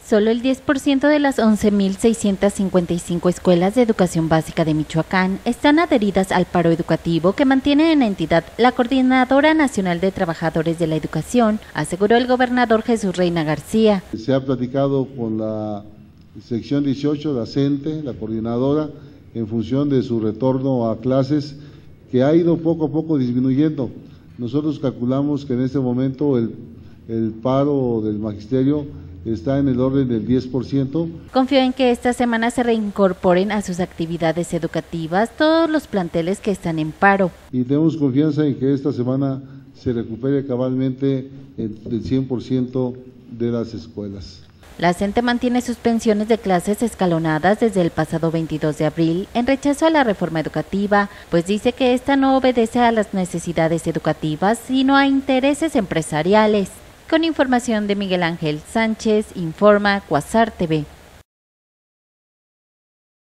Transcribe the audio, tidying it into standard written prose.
Solo el 10% de las 11.655 escuelas de educación básica de Michoacán están adheridas al paro educativo que mantiene en la entidad la Coordinadora Nacional de Trabajadores de la Educación, aseguró el gobernador Jesús Reina García. Se ha platicado con la sección 18, la CENTE, la coordinadora, en función de su retorno a clases, que ha ido poco a poco disminuyendo. Nosotros calculamos que en este momento el paro del magisterio está en el orden del 10%. Confió en que esta semana se reincorporen a sus actividades educativas todos los planteles que están en paro. Y tenemos confianza en que esta semana se recupere cabalmente el 100% de las escuelas. La CENTE mantiene suspensiones de clases escalonadas desde el pasado 22 de abril en rechazo a la reforma educativa, pues dice que esta no obedece a las necesidades educativas, sino a intereses empresariales. Con información de Miguel Ángel Sánchez, informa Cuasar TV.